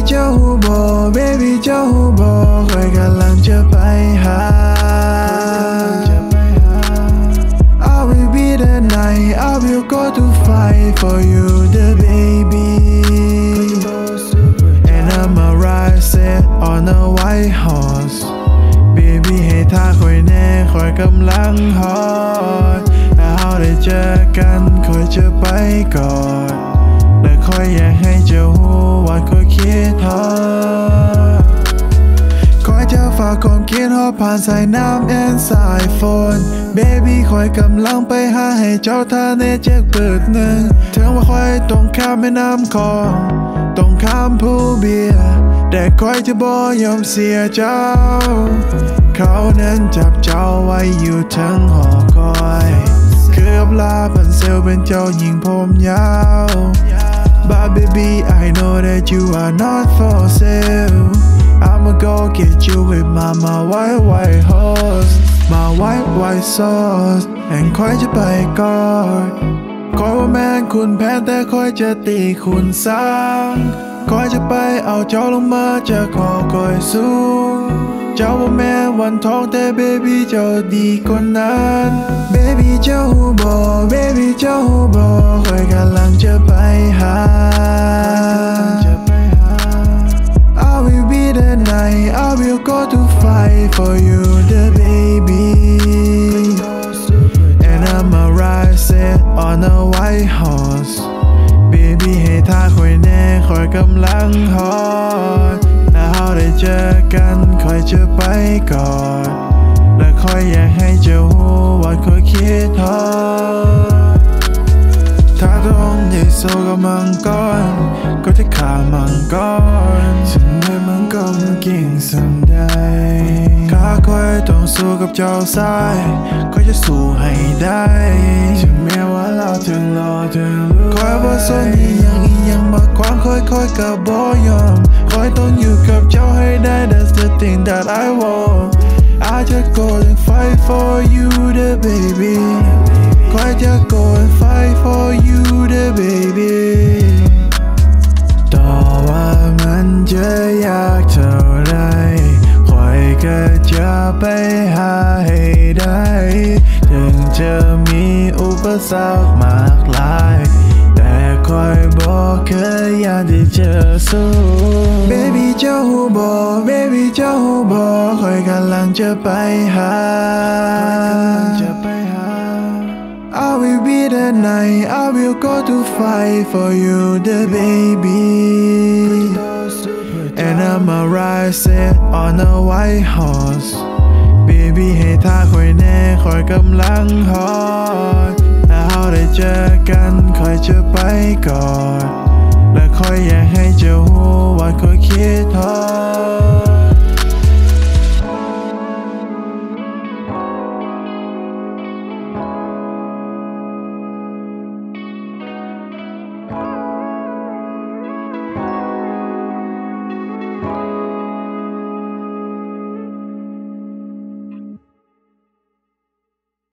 เจ้าหูบอ baby เจ้าหูบอคอยกำลังจะไปหา I will be the night I will go to fight for you the baby and I'ma ride set on a white horse baby ให้ท่าคอยแน่คอยกำลังฮอตถ้าเราได้เจอกันคอยจะไปก่อนและคอยอยากให้เจ้าหูว่าคอยคิดฮอตคอยจะฝากความคิดฮอตผ่านสายน้ำแอนสายฝน baby คอยกำลังไปหาให้เจ้าท่าในเจ็กเปิดหนึ่งถึงว่าคอยต้องข้ามแม่น้ำคลองต้องข้ามผู้เบียร์แต่คอยจะบ่ยอมเสียเจ้าเขานั้นจับเจ้าไว้อยู่ทั้งหอคอยเกือบลาพันเซลเป็นเจ้าหญิงผมยาว But baby I know that you are not for sale I'ma go get you with my white horse my white sauce แห่งคอยจะไปก่อนคอยว่าแม่คุณแพ้แต่คอยจะตีคุณซ้ำคอยจะไปเอาเจ้าลงมาจากหอคอยสูงเจ้าว่าแม่วันทองแต่ baby เจ้าดีกว่านั้น baby เจ้าหูบอ baby เจ้าหูบอคอยกำลังจะไปหา I will be the night I will go to fight for you the baby and I'ma ride set on a white horse baby ให้ท่าคอยแน่คอยกำลังฮอตถ้าเราได้เจอกันคอยจะไปก่อนและคอยอยากให้เจ้าหูว่าคอยคิดฮอตถ้าต้องได้สู้กับมังกรก็จะฆ่ามังกรฉันได้มังกรเก่งสันใดข้าคอยต้องสู้กับเจ้าสายก็จะสู้ให้ได้ถึงแม้ว่าเราจะรอเธอคอยว่าสนอียังมาความคอยกับบ่ยอมคอยต้องอยู่กับเจ้าให้ได้ That's the thing that I want I just go and fight for you the baby คอยจะ go and fight for you the baby ต่อว่ามันจะยากเท่าไรคอยก็จะไปหาให้ได้ถึงจะมีอุปสรรคมากลายแต่คอยบอกเคยอยากได้เจอสู้ baby เจ้าหูบอ baby เจ้าหูบอคอยกำลังจะไปหาI will be the night I will go to fight for you the baby and I'ma ride set on a white horse baby ให้ท่าคอยแน่คอยกำลังฮอตถ้าเราได้เจอกันคอยจะไปก่อนและคอยอยากให้เจ้าหูว่าคอยคิดฮอต